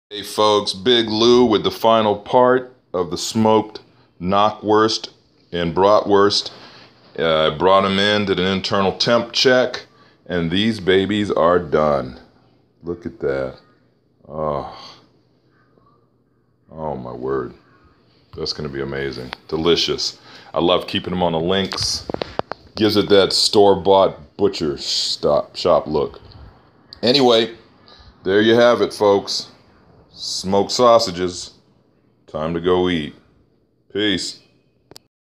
Hey folks, Big Lou with the final part of the smoked Knockwurst and Bratwurst. I brought them in, did an internal temp check, and these babies are done. Look at that. Oh my word. That's going to be amazing. Delicious. I love keeping them on the links. Gives it that store-bought butcher shop look. Anyway, there you have it, folks. Smoked sausages. Time to go eat. Peace.